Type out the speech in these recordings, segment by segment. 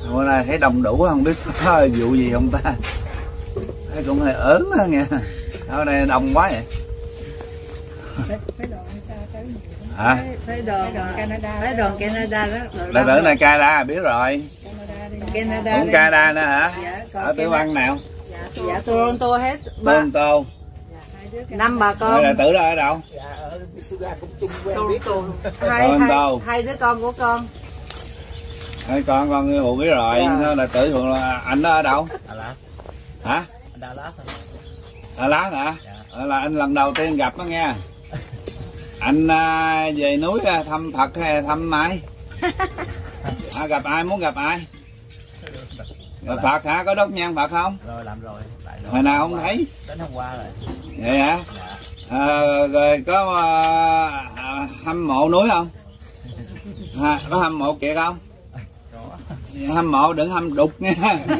Hôm nay thấy đông đủ không biết có vụ gì không ta. Thấy cũng hơi ớn đó nghe. Ở đây đông quá vậy. Hả? Thấy đoàn Canada đó. Đệ tử này Canada biết rồi. Canada. Cũng Canada nữa hả? Dạ, ở tiểu bang nào? Dạ Toronto hết. Toronto. 5 bà con. Đệ tử đó ở đâu? Dạ ở Misuga cũng chung quen biết luôn. Hai đứa con của con. Hai con nghe bộ biết rồi. Nó đệ tử thường là anh đó ở đâu? Đà Lạt. Hả? Đà Lạt. Đà Lạt hả? Dạ. Là anh lần đầu tiên gặp đó nghe. Anh về núi thăm Phật hay thăm ai? Gặp ai, muốn gặp ai? Gặp Phật hả? Có đốt nhang Phật không? Rồi làm rồi. Hồi nào không thấy? Đến hôm qua rồi. Vậy hả? Dạ. Rồi có hâm mộ núi không? Có hâm mộ Kiệt không? Hâm mộ đừng hâm đục nha.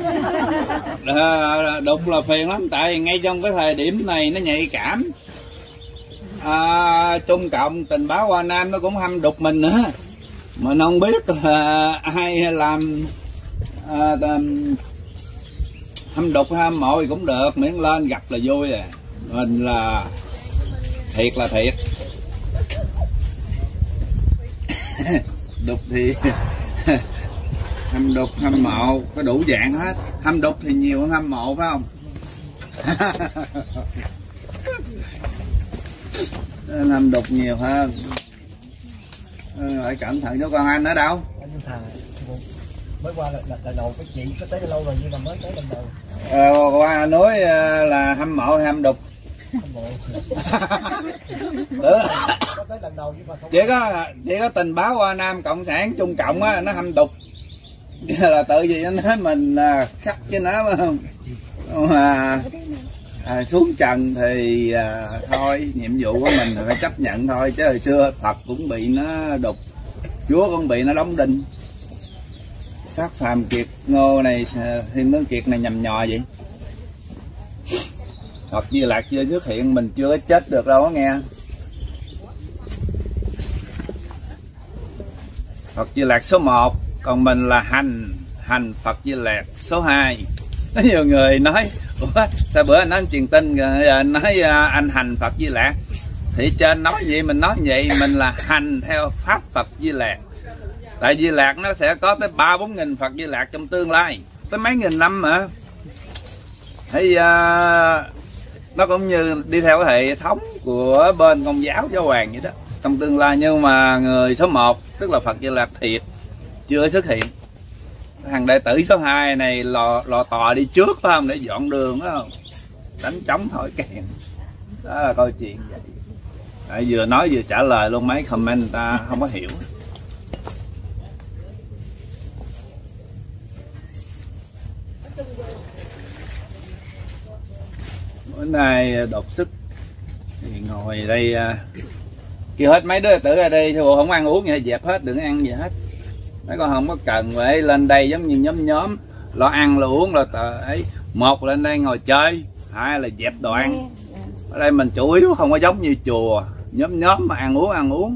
Đục là phiền lắm, tại ngay trong cái thời điểm này nó nhạy cảm. Trung Cộng tình báo Hoa Nam nó cũng hâm đục mình nữa. Mình không biết là ai làm hâm đục hâm mộ thì cũng được, miễn lên gặp là vui rồi. Mình là thiệt là thiệt. Đục thì hâm đục hâm mộ có đủ dạng hết. Hâm đục thì nhiều hơn hâm mộ phải không? Hâm đục nhiều hơn. Phải cẩn thận cho con. Anh ở đâu? Mới qua lần đầu cái chị có tới lâu rồi nhưng mà mới tới lần đầu. Qua núi là hâm mộ hay hâm đục? Hâm mộ. Có tới lần đầu nhưng mà không. Chỉ có tình báo Hoa Nam Cộng sản Trung Cộng á nó hâm đục. Là tự gì anh nói mình khắc chứ nó phải không? Mà xuống trần thì thôi, nhiệm vụ của mình là phải chấp nhận thôi, chứ hồi xưa Phật cũng bị nó đục, Chúa cũng bị nó đóng đinh. Sát phàm Kiệt Ngô này, Thiên Tướng Kiệt này nhầm nhò vậy. Phật Di Lặc chưa xuất hiện mình chưa có chết được đâu đó nghe. Phật Di Lặc số 1, còn mình là hành Phật Di Lặc số 2. Có nhiều người nói ủa sao bữa anh nói truyền tin rồi nói anh hành Phật Di Lặc, thì trên nói vậy mình nói vậy, mình là hành theo pháp Phật Di Lặc. Tại Di Lặc nó sẽ có tới 3-4 nghìn Phật Di Lặc trong tương lai, tới mấy nghìn năm mà. Thì nó cũng như đi theo cái hệ thống của bên Công giáo Giáo Hoàng vậy đó trong tương lai. Nhưng mà người số 1 tức là Phật Di Lặc thiệt chưa xuất hiện. Thằng đệ tử số 2 này lò tò đi trước phải không, để dọn đường phải không, đánh trống thổi kèn. Đó là câu chuyện vậy. Vừa nói vừa trả lời luôn, mấy comment ta không có hiểu. Bữa nay đột sức thì ngồi đây kêu hết mấy đứa đệ tử ra đây, thôi không ăn uống gì, dẹp hết, đừng ăn gì hết. Mấy con không có cần phải lên đây giống như nhóm lo ăn lo uống lo ấy. Một lên đây ngồi chơi, hai là dẹp đồ ăn. Ở đây mình chủ yếu không có giống như chùa nhóm mà ăn uống.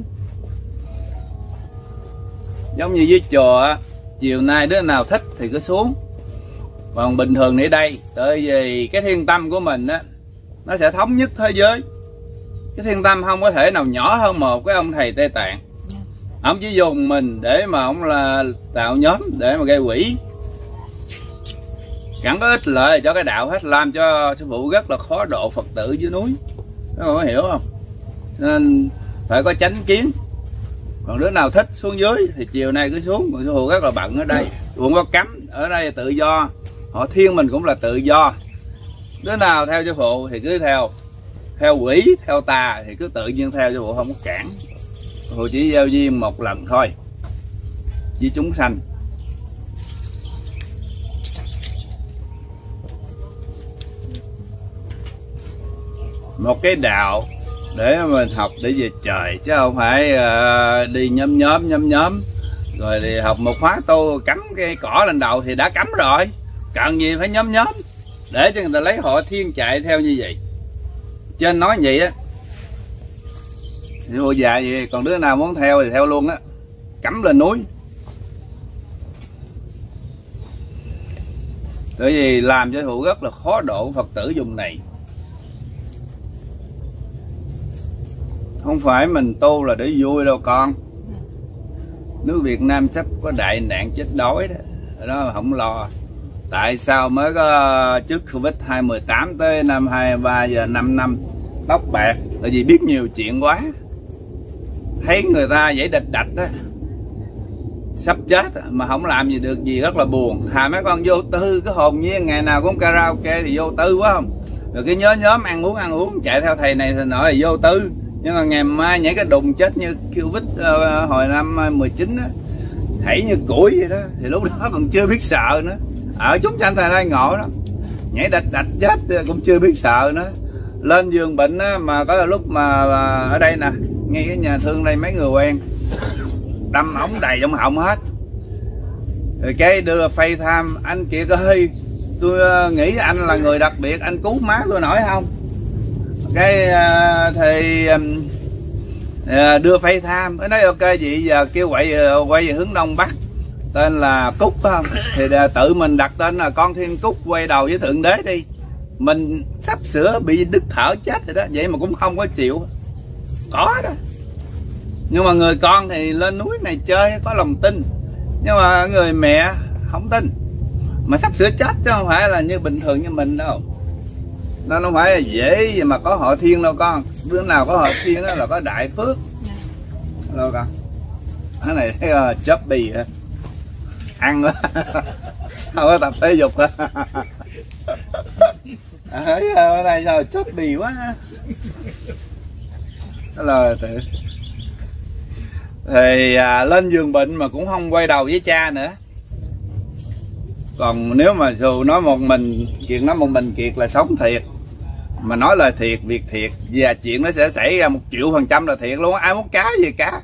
Giống như dưới chùa chiều nay đứa nào thích thì cứ xuống. Còn bình thường ở đây, tại vì cái thiên tâm của mình á, nó sẽ thống nhất thế giới. Cái thiên tâm không có thể nào nhỏ hơn một cái ông thầy Tây Tạng. Ông chỉ dùng mình để mà ông là tạo nhóm để mà gây quỷ, chẳng có ích lợi cho cái đạo hết, làm cho sư phụ rất là khó độ Phật tử dưới núi. Các bạn có hiểu không? Nên phải có chánh kiến. Còn đứa nào thích xuống dưới thì chiều nay cứ xuống. Còn sư phụ rất là bận ở đây, cũng có cấm ở đây, tự do. Họ thiên mình cũng là tự do. Đứa nào theo sư phụ thì cứ theo quỷ theo tà thì cứ tự nhiên theo, sư phụ không có cản. Sư phụ chỉ giao duyên một lần thôi với chúng sanh. Một cái đạo để mình học để về trời, chứ không phải đi nhóm rồi thì học một khóa tu cắm cái cỏ lên đầu thì đã cắm rồi, cần gì phải nhóm để cho người ta lấy họ thiên chạy theo như vậy. Trên nói vậy á, vô dạ vậy, còn đứa nào muốn theo thì theo luôn á, cắm lên núi. Bởi vì làm cho Hữu rất là khó độ Phật tử vùng này. Không phải mình tu là để vui đâu con. Nước Việt Nam sắp có đại nạn chết đói đó, đó không lo. Tại sao mới có trước Covid 2018 tới năm 23 giờ 5 năm tóc bạc? Tại vì biết nhiều chuyện quá. Thấy người ta vậy đạch đạch đó, sắp chết mà không làm gì được gì, rất là buồn. Thà mấy con vô tư, cái hồn nhiên ngày nào cũng karaoke thì vô tư quá không. Rồi cái nhóm ăn uống chạy theo thầy này thì nọ thì vô tư. Nhưng mà ngày mai nhảy cái đùng chết như Covid hồi năm 19 á, thảy như củi vậy đó, thì lúc đó còn chưa biết sợ nữa. Ở chúng sanh thầy đây ngộ đó, nhảy đạch chết cũng chưa biết sợ nữa. Lên giường bệnh á, mà có lúc mà ở đây nè, ngay cái nhà thương đây mấy người quen đâm ống đầy trong họng hết. Rồi cái đưa FaceTime, anh Kiệt ơi, tôi nghĩ anh là người đặc biệt, anh cứu má tôi nổi không? Cái thì đưa FaceTime, cái nói ok vậy giờ kêu quay về hướng đông bắc, tên là Cúc phải không? Thì tự mình đặt tên là con Thiên Cúc quay đầu với Thượng Đế đi. Mình sắp sửa bị đứt thở chết rồi đó, vậy mà cũng không có chịu. Có đó. Nhưng mà người con thì lên núi này chơi có lòng tin, nhưng mà người mẹ không tin. Mà sắp sửa chết chứ không phải là như bình thường như mình đâu. Nó không phải là dễ gì mà có họ thiên đâu con. Đứa nào có họ thiên đó là có đại phước. Đâu con. Cái này thấy chớp bì hả? Ăn đó. Không có tập thể dục hả? Ở đây sao chớp bì quá. Là thì lên giường bệnh mà cũng không quay đầu với cha nữa. Còn nếu mà dù nói một mình Kiệt, nói một mình Kiệt là sống thiệt, mà nói lời thiệt, việc thiệt, và chuyện nó sẽ xảy ra 1.000.000% là thiệt luôn. Ai muốn cá gì cá.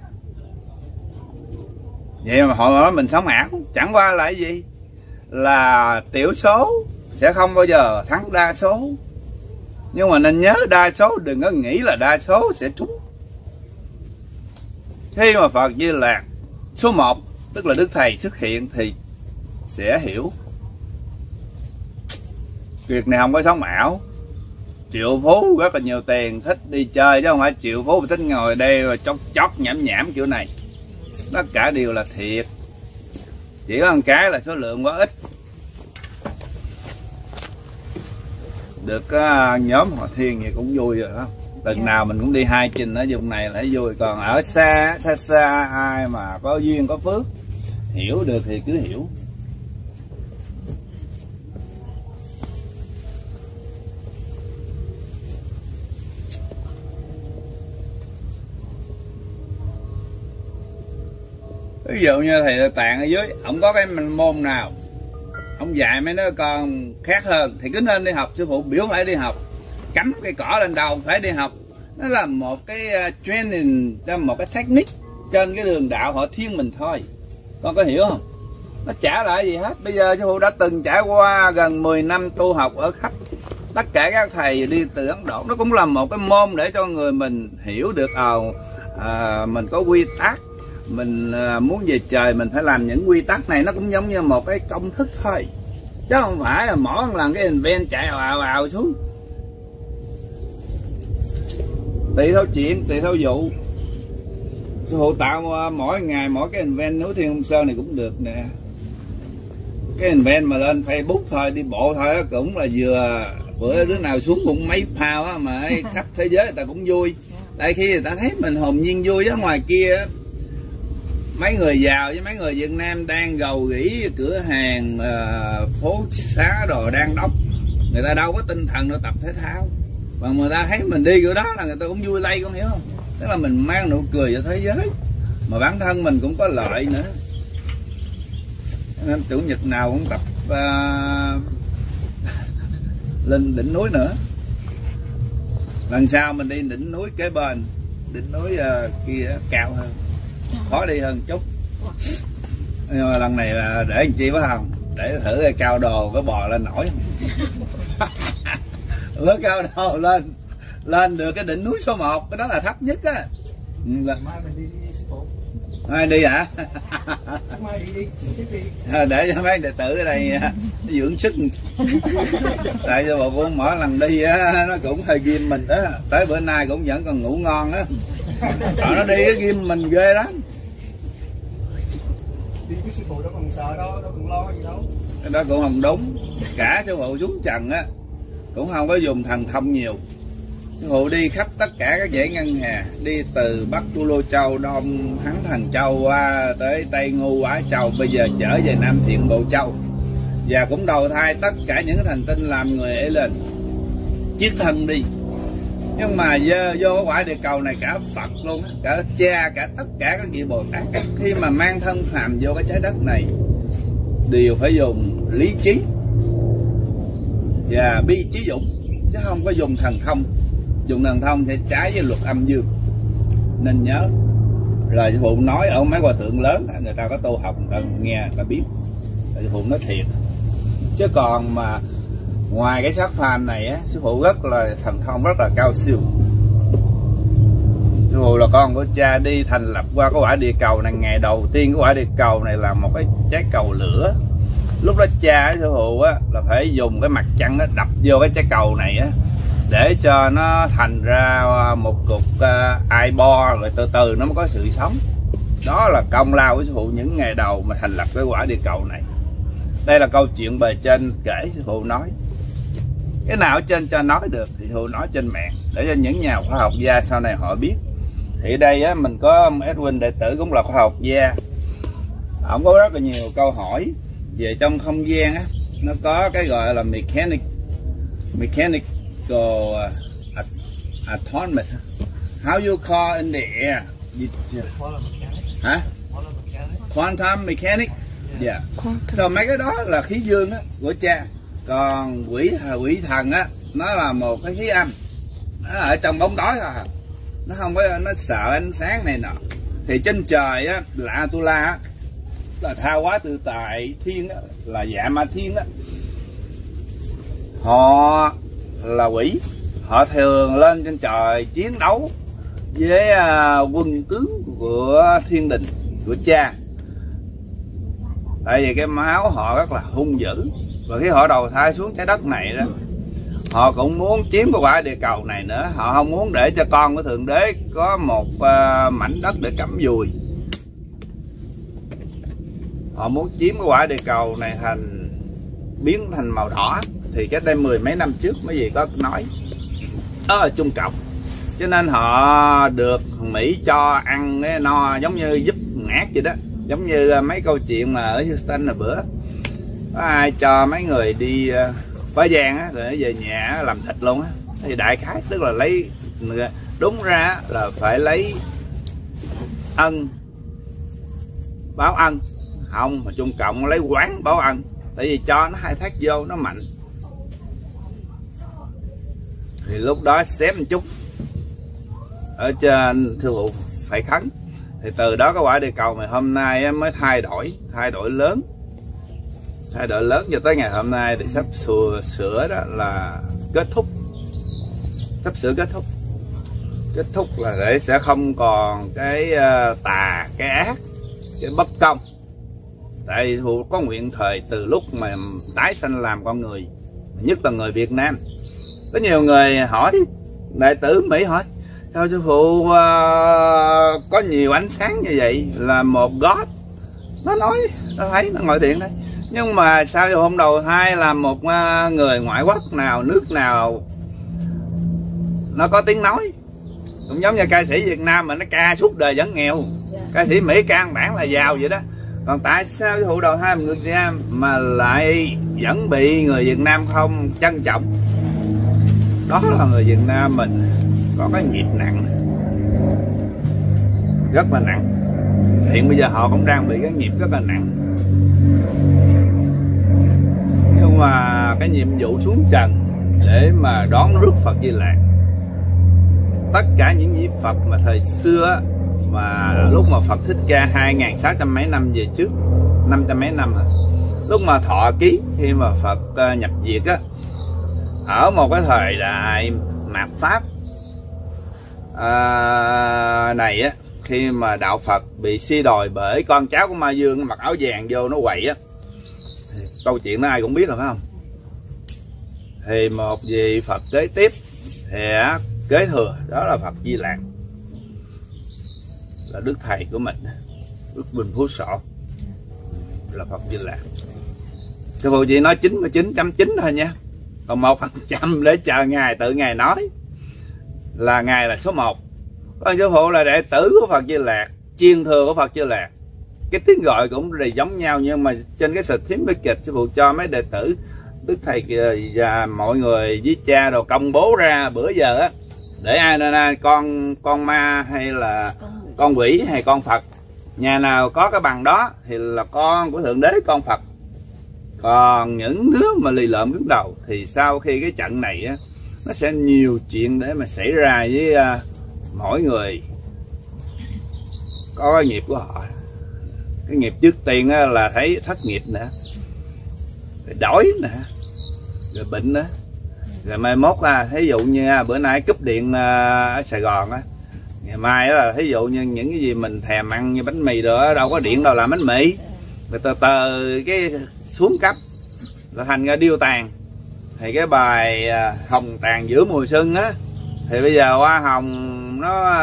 Vậy mà họ nói mình sống ảo, chẳng qua là cái gì, là tiểu số sẽ không bao giờ thắng đa số. Nhưng mà nên nhớ đa số đừng có nghĩ là đa số sẽ trúng. Khi mà Phật Di Lạc số 1 tức là Đức Thầy xuất hiện thì sẽ hiểu. Việc này không có sống ảo. Triệu phú rất là nhiều tiền, thích đi chơi chứ không phải triệu phú thích ngồi đây và chót nhảm kiểu này. Tất cả đều là thiệt. Chỉ có một cái là số lượng quá ít. Được nhóm họ thiên vậy cũng vui rồi đó. Lần nào mình cũng đi 2 trình ở vùng này là vui. Còn ở xa ai mà có duyên có phước hiểu được thì cứ hiểu. Ví dụ như thầy Tạng ở dưới, ông có cái môn nào ông dạy mấy đứa con khác hơn thì cứ nên đi học. Sư phụ biểu phải đi học, cắm cây cỏ lên đầu phải đi học. Nó là một cái training, một cái technique trên cái đường đạo họ thiên mình thôi. Con có hiểu không? Nó chả lại gì hết. Bây giờ sư phụ đã từng trải qua gần 10 năm tu học ở khắp tất cả các thầy đi từ Ấn Độ. Nó cũng là một cái môn để cho người mình hiểu được mình có quy tắc. Mình muốn về trời mình phải làm những quy tắc này. Nó cũng giống như một cái công thức thôi, chứ không phải là mỗi lần cái invent chạy ào xuống. Tùy theo chuyện, tùy theo vụ. Sư phụ tạo mỗi ngày mỗi cái invent núi Thiên Không Sơn này cũng được nè. Cái invent mà lên Facebook thôi, đi bộ thôi cũng là vừa. Bữa đứa nào xuống cũng mấy phao á, mà khắp thế giới người ta cũng vui. Tại khi người ta thấy mình hồn nhiên vui á, ngoài kia mấy người giàu với mấy người Việt Nam đang gầu gỉ cửa hàng phố xá đồ đang đóng, người ta đâu có tinh thần để tập thể thao. Mà người ta thấy mình đi kiểu đó là người ta cũng vui lây, con hiểu không? Tức là mình mang nụ cười cho thế giới, mà bản thân mình cũng có lợi nữa. Nên chủ nhật nào cũng tập lên đỉnh núi nữa. Lần sau mình đi đỉnh núi kế bên, đỉnh núi kia cao hơn, khó đi hơn chút. Nhưng mà lần này là để làm chi phải không? Để thử cái cao đồ có bò lên nổi không? Với cao đồ lên được cái đỉnh núi số 1, cái đó là thấp nhất á. Mai mình đi sư phụ. Ai đi hả? Mai đi. Để cho mấy đệ tử ở đây dưỡng sức. Tại cho bà Vốn mỗi lần đi á nó cũng hơi ghim mình đó, tới bữa nay cũng vẫn còn ngủ ngon á. Nó đi cái ghim mình ghê lắm. Đi với sư phụ đâu còn sợ đâu, đâu còn lo gì đâu. Cái đó cũng không đúng. Cả sư phụ xuống trần á cũng không có dùng thần thông nhiều. Sư phụ đi khắp tất cả các dãy ngân hà, đi từ Bắc Tu Lô Châu, Đông Thắng Thần Châu qua tới Tây Ngô Quả Châu, bây giờ trở về Nam Thiện Bộ Châu, và cũng đầu thai tất cả những thành tinh làm người ấy lên chiết thân đi. Nhưng mà vô cái quả địa cầu này cả Phật luôn á, cả cha, cả tất cả các vị Bồ Tát khi mà mang thân phàm vô cái trái đất này đều phải dùng lý trí và bi trí dũng, chứ không có dùng thần thông. Dùng thần thông sẽ trái với luật âm dương, nên nhớ. Rồi sư phụ nói ở mấy hòa thượng lớn người ta có tu học, người ta nghe, người ta biết. Sư phụ nói thiệt. Chứ còn mà ngoài cái xác phàm này á, sư phụ rất là thần thông rất là cao siêu. Sư phụ là con của cha đi thành lập qua cái quả địa cầu này. Ngày đầu tiên cái quả địa cầu này là một cái trái cầu lửa. Lúc đó cha sư phụ á là phải dùng cái mặt trăng nó đập vô cái trái cầu này á để cho nó thành ra một cục iron, rồi từ từ nó mới có sự sống. Đó là công lao của sư phụ những ngày đầu mà thành lập cái quả địa cầu này. Đây là câu chuyện bề trên kể sư phụ nói. Cái nào ở trên cho nói được thì sư phụ nói trên mạng để cho những nhà khoa học gia sau này họ biết. Thì đây á, mình có Edwin đệ tử cũng là khoa học gia. Ông có rất là nhiều câu hỏi về trong không gian á, nó có cái gọi là mechanical atonement. How you call in the air? Hả? Quantum mechanics. Dạ. Rồi mấy cái đó là khí dương á của cha. Còn quỷ thần á nó là một cái khí âm. Nó ở trong bóng tối thôi. Nó không có, nó sợ ánh sáng này nọ. Thì trên trời á là Atula á, là Tha Hóa Tự Tại Thiên á, là Dạ Ma Thiên á. Họ là quỷ. Họ thường lên trên trời chiến đấu với quân tướng của thiên đình của cha. Tại vì cái máu họ rất là hung dữ. Và khi họ đầu thai xuống trái đất này đó, họ cũng muốn chiếm cái quả địa cầu này nữa. Họ không muốn để cho con của Thượng Đế có một mảnh đất để cắm dùi. Họ muốn chiếm cái quả địa cầu này biến thành màu đỏ. Thì cách đây 10 mấy năm trước mấy gì có nói ở Trung Cộng. Cho nên họ được Mỹ cho ăn cái no, giống như giúp ngát vậy đó. Giống như mấy câu chuyện mà ở Houston là bữa có ai cho mấy người đi phá giang á, rồi về nhà làm thịt luôn á. Thì đại khái tức là lấy, đúng ra là phải lấy ân báo ân. Không, mà Trung Cộng lấy quán báo ân. Tại vì cho nó khai thác vô nó mạnh. Thì lúc đó xém một chút ở trên sư phụ phải khấn. Thì từ đó cái quả địa cầu này hôm nay mới thay đổi lớn. Thay đổi lớn cho tới ngày hôm nay thì sắp sửa đó là kết thúc. Sắp sửa kết thúc. Kết thúc là để sẽ không còn cái tà, cái ác, cái bất công. Tại vì phụ có nguyện thời từ lúc mà tái sanh làm con người, nhất là người Việt Nam. Có nhiều người hỏi, đại tử Mỹ hỏi, sao sư phụ có nhiều ánh sáng như vậy là một God? Nó nói, nó thấy, nó ngồi điện đây. Nhưng mà sao sư phụ không đầu thai là một người ngoại quốc nào, nước nào nó có tiếng nói? Cũng giống như ca sĩ Việt Nam mà nó ca suốt đời vẫn nghèo. Ca sĩ Mỹ căn bản là giàu vậy đó. Còn tại sao sư phụ đầu thai một người Việt Nam mà lại vẫn bị người Việt Nam không trân trọng? Đó là người Việt Nam mình có cái nghiệp nặng, rất là nặng. Hiện bây giờ họ cũng đang bị cái nghiệp rất là nặng. Nhưng mà cái nhiệm vụ xuống trần để mà đón rước Phật Di Lạc, tất cả những vị Phật mà thời xưa mà lúc mà Phật Thích Ca 2600 mấy năm về trước, 500 mấy năm hả? Lúc mà thọ ký khi mà Phật nhập diệt á, ở một cái thời đại mạt Pháp này á, khi mà đạo Phật bị suy đồi bởi con cháu của Ma Dương mặc áo vàng vô nó quậy á, câu chuyện đó ai cũng biết rồi phải không? Thì một vị Phật kế tiếp sẽ kế thừa, đó là Phật Di Lặc, là đức thầy của mình, Đức Bình Phú Sổ là Phật Di Lặc. Sư phụ chỉ nói 99.9 thôi nha, còn 1% để chờ ngài tự ngài nói là ngài là số 1. Còn sư phụ là đệ tử của Phật Di Lặc, chiên thừa của Phật Di Lặc. Cái tiếng gọi cũng là giống nhau, nhưng mà trên cái certificate sư phụ cho mấy đệ tử đức thầy và mọi người với cha đồ công bố ra bữa giờ á, để ai nên con ma hay là con quỷ hay con Phật, nhà nào có cái bằng đó thì là con của Thượng Đế, con Phật. Còn những đứa mà lì lợm cứng đầu thì sau khi cái trận này á, nó sẽ nhiều chuyện để mà xảy ra với mỗi người có cái nghiệp của họ. Cái nghiệp trước tiên á, là thấy thất nghiệp nữa, rồi đói nữa, rồi bệnh nữa, rồi mai mốt thí dụ như bữa nay cúp điện ở Sài Gòn á, ngày mai là thí dụ như những cái gì mình thèm ăn như bánh mì rồi đâu có điện đâu làm bánh mì, rồi từ từ cái xuống cấp là thành ra điêu tàn. Thì cái bài hồng tàn giữa mùa xuân á, thì bây giờ hoa hồng nó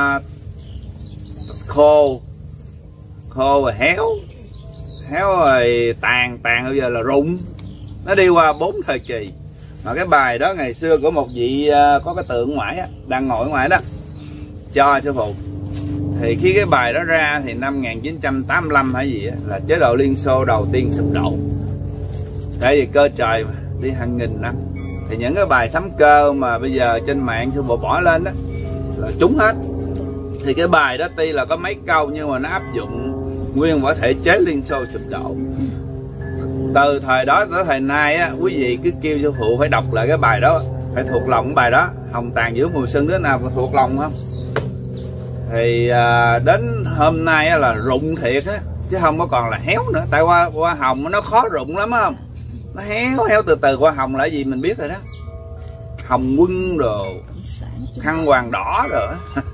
khô rồi héo rồi tàn bây giờ là rụng. Nó đi qua 4 thời kỳ. Mà cái bài đó ngày xưa của một vị có cái tượng ngoại á, đang ngồi ở ngoài đó, cho sư phụ. Thì khi cái bài đó ra thì năm 1985 hay gì á, là chế độ Liên Xô đầu tiên sụp đổ. Tại vì cơ trời mà đi hàng nghìn năm, thì những cái bài sấm cơ mà bây giờ trên mạng sư phụ bỏ lên đó là trúng hết. Thì cái bài đó tuy là có mấy câu nhưng mà nó áp dụng nguyên một thể chế Liên Xô sụp đổ. Từ thời đó tới thời nay á, quý vị cứ kêu sư phụ phải đọc lại cái bài đó, phải thuộc lòng cái bài đó, hồng tàn giữa mùa xuân, đứa nào còn thuộc lòng không? Thì đến hôm nay á, là rụng thiệt á, chứ không có còn là héo nữa. Tại hoa hồng nó khó rụng lắm không? Nó héo từ từ. Hoa hồng là gì mình biết rồi đó, hồng quân đồ, khăn hoàng đỏ rồi.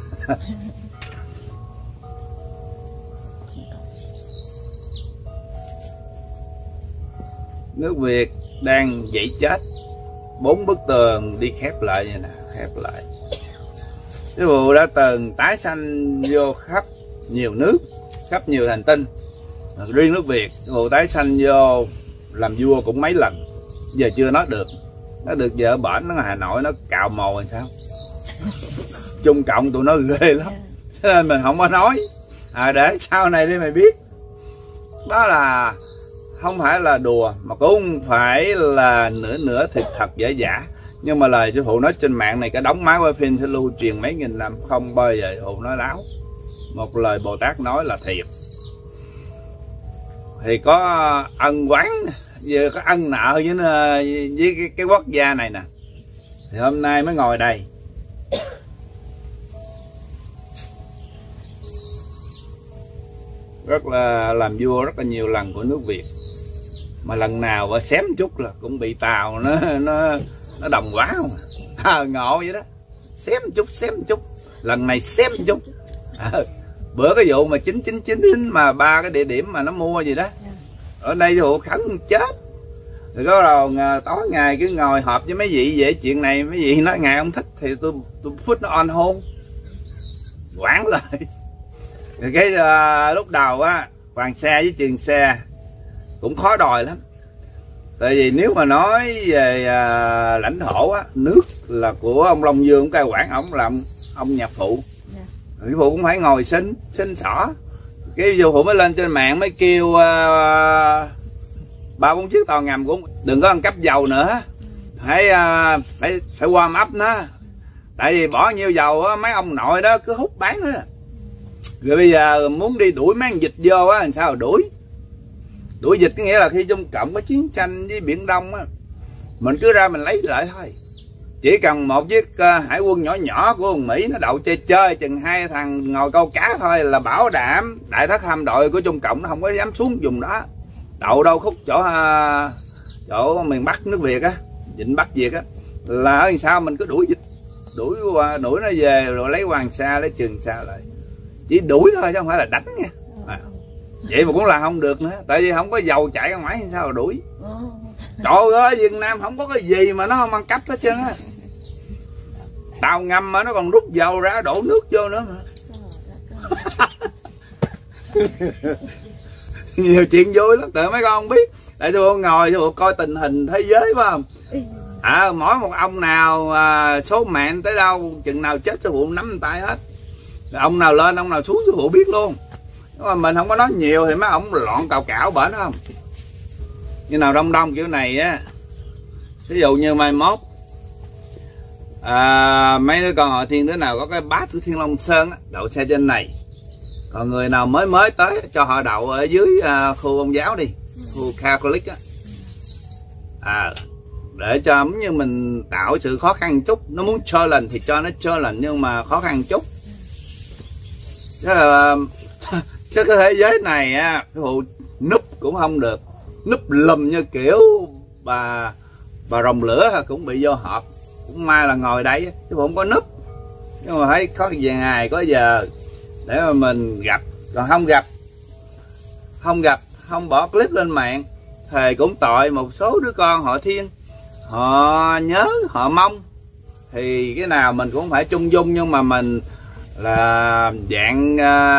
Nước Việt đang dậy chết, 4 bức tường đi khép lại vậy nè, khép lại. Sư phụ đã từng tái sanh vô khắp nhiều nước, khắp nhiều hành tinh. Riêng nước Việt, sư phụ tái sanh vô làm vua cũng mấy lần, giờ chưa nói được. Nó được vợ bển, nó ở Hà Nội nó cạo mồ rồi sao? Trung Cộng tụi nó ghê lắm, cho nên mình không có nói. Để sau này đi mày biết. Đó là không phải là đùa, mà cũng không phải là nửa thiệt thật giả. Nhưng mà lời sư phụ nói trên mạng này, cái đống máy quay phim sẽ lưu truyền mấy nghìn năm, không bao giờ sư phụ nói láo. Một lời Bồ Tát nói là thiệt. Thì có ân oán, giờ có ân nợ với cái quốc gia này nè. Thì hôm nay mới ngồi đây. Rất là làm vua rất là nhiều lần của nước Việt, mà lần nào và xém chút là cũng bị Tàu nó đồng quá không. Ngộ vậy đó, xém chút, lần này xém chút. Bữa cái vụ mà 999 mà 3 cái địa điểm mà nó mua gì đó, ở đây vụ khấn chết. Rồi có đầu tối ngày cứ ngồi họp với mấy vị về chuyện này, mấy vị nói ngày không thích thì tôi put nó on hold, quản lại. Rồi cái lúc đầu á, Hoàng Sa với Trường Sa cũng khó đòi lắm. Tại vì nếu mà nói về lãnh thổ á, nước là của ông Long Dương cai quản, ổng làm ông nhạc phụ. Sư phụ cũng phải ngồi xin xỏ. Cái sư phụ mới lên trên mạng mới kêu 3-4 chiếc tàu ngầm cũng đừng có ăn cắp dầu nữa, phải warm up nó. Tại vì bỏ nhiều dầu á, mấy ông nội đó cứ hút bán hết. Rồi bây giờ muốn đi đuổi mấy con dịch vô á, làm sao đuổi dịch, có nghĩa là khi Trung Cộng có chiến tranh với Biển Đông á, mình cứ ra mình lấy lại thôi. Chỉ cần một chiếc hải quân nhỏ của Mỹ nó đậu chơi chừng 2 thằng ngồi câu cá thôi là bảo đảm đại thất hạm đội của Trung Cộng nó không có dám xuống vùng đó. Đậu đâu khúc chỗ miền Bắc nước Việt á, Vịnh Bắc Việt á, là ở sao mình cứ đuổi dịch, đuổi nó về rồi lấy Hoàng Sa lấy Trường Sa lại. Chỉ đuổi thôi chứ không phải là đánh nha. vậy mà cũng là không được nữa, tại vì không có dầu chạy ra ngoài sao mà đuổi. Trời ơi, Việt Nam không có cái gì mà nó không ăn cắp hết trơn á. Tàu ngầm mà nó còn rút dầu ra đổ nước vô nữa mà. Nhiều chuyện vui lắm, tự mấy con không biết. Để tôi ngồi tôi coi tình hình thế giới phải không? Mỗi một ông nào số mạng tới đâu, chừng nào chết sư phụ nắm tay hết. Ông nào lên ông nào xuống sư phụ biết luôn. Nhưng mà mình không có nói nhiều thì mấy ông loạn cào cảo bển không. Như nào đông đông kiểu này á, ví dụ như mai mốt mấy đứa con họ Thiên đứa nào có cái bát của Thiên Long Sơn á, đậu xe trên này. Còn người nào mới tới cho họ đậu ở dưới khu Công giáo đi, khu Catholic á. Để cho giống như mình tạo sự khó khăn chút. Nó muốn challenge thì cho nó challenge, nhưng mà khó khăn chút. Chứ cái thế giới này á, cái vụ núp cũng không được. Núp lùm như kiểu bà rồng lửa cũng bị vô họp. Cũng may là ngồi đây chứ không có núp. Nhưng mà thấy có ngày có giờ để mà mình gặp. Còn không gặp, không bỏ clip lên mạng thì cũng tội một số đứa con họ Thiên. Họ nhớ, họ mong. Thì cái nào mình cũng phải chung dung, nhưng mà mình là dạng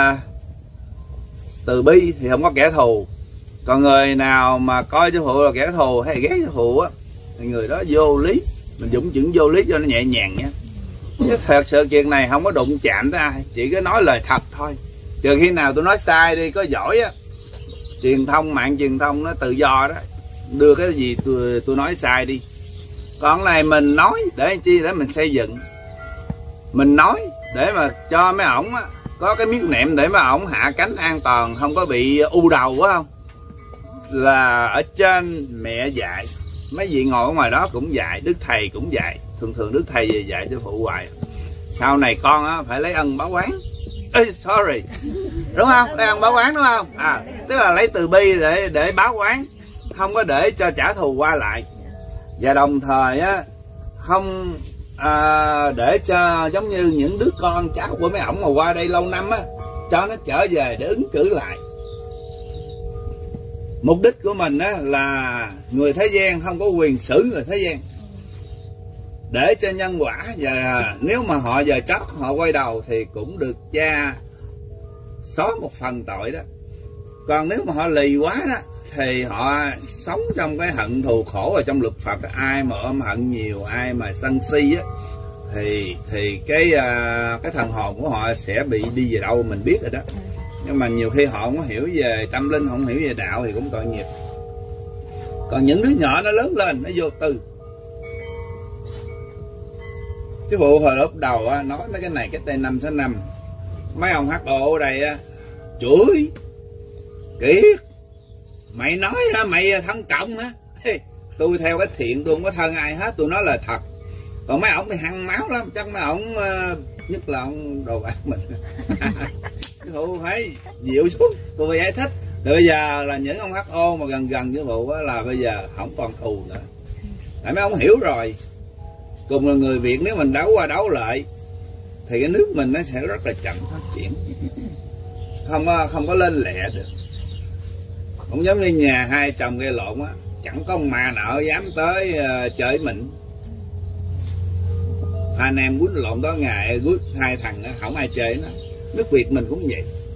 từ bi thì không có kẻ thù. Còn người nào mà coi sư phụ là kẻ thù hay ghét sư phụ á, thì người đó vô lý. Mình dũng chững vô lý cho nó nhẹ nhàng nha. Chứ thật sự chuyện này không có đụng chạm tới ai, chỉ có nói lời thật thôi. Trừ khi nào tôi nói sai đi, có giỏi á, mạng truyền thông nó tự do đó, đưa cái gì tôi nói sai đi. Còn này mình nói để chi, để mình xây dựng. Mình nói để mà cho mấy ổng á có cái miếng nệm để mấy ổng hạ cánh an toàn, không có bị u đầu quá không. Là ở trên mẹ dạy, mấy vị ngồi ở ngoài đó cũng dạy, đức thầy cũng dạy. Thường đức thầy về dạy sư phụ hoài. Sau này con á phải lấy ân báo oán. Sorry, đúng không? Lấy ân báo oán đúng không? Tức là lấy từ bi để báo oán, không có để cho trả thù qua lại. Và đồng thời á không để cho giống như những đứa con cháu của mấy ổng mà qua đây lâu năm á, cho nó trở về để ứng cử lại. Mục đích của mình á là người thế gian không có quyền xử người thế gian, để cho nhân quả. Và nếu mà họ giờ chót họ quay đầu thì cũng được cha xóa một phần tội đó. Còn nếu mà họ lì quá đó thì họ sống trong cái hận thù khổ ở trong luật Phật. Ai mà ôm hận nhiều, ai mà sân si á, thì cái thần hồn của họ sẽ bị đi về đâu mình biết rồi đó. Nhưng mà nhiều khi họ không có hiểu về tâm linh, không hiểu về đạo thì cũng tội nghiệp. Còn những đứa nhỏ nó lớn lên nó vô tư. Chứ bộ hồi lúc đầu á, nói mấy cái này cách đây 5-6 năm, mấy ông HO ở đây á chửi Kiệt, mày nói hả, mày thân cộng hả? Tôi theo cái thiện, tôi không có thân ai hết, tôi nói là thật. Còn mấy ổng thì hăng máu lắm, chắc mấy ổng nhất là ông đồ bạc mình. Tôi phải dịu xuống, tôi phải giải thích. Rồi bây giờ là những ông HO mà gần với bộ là bây giờ không còn thù nữa. Tại mấy ông hiểu rồi. Cùng là người Việt, nếu mình đấu qua đấu lại thì cái nước mình nó sẽ rất là chậm phát triển, không có lên lẹ được. Cũng giống như nhà hai chồng gây lộn á, chẳng có ma nợ dám tới chơi mình. Hai anh em quýnh lộn có ngày hai thằng không ai chơi nó. Nước Việt mình cũng vậy.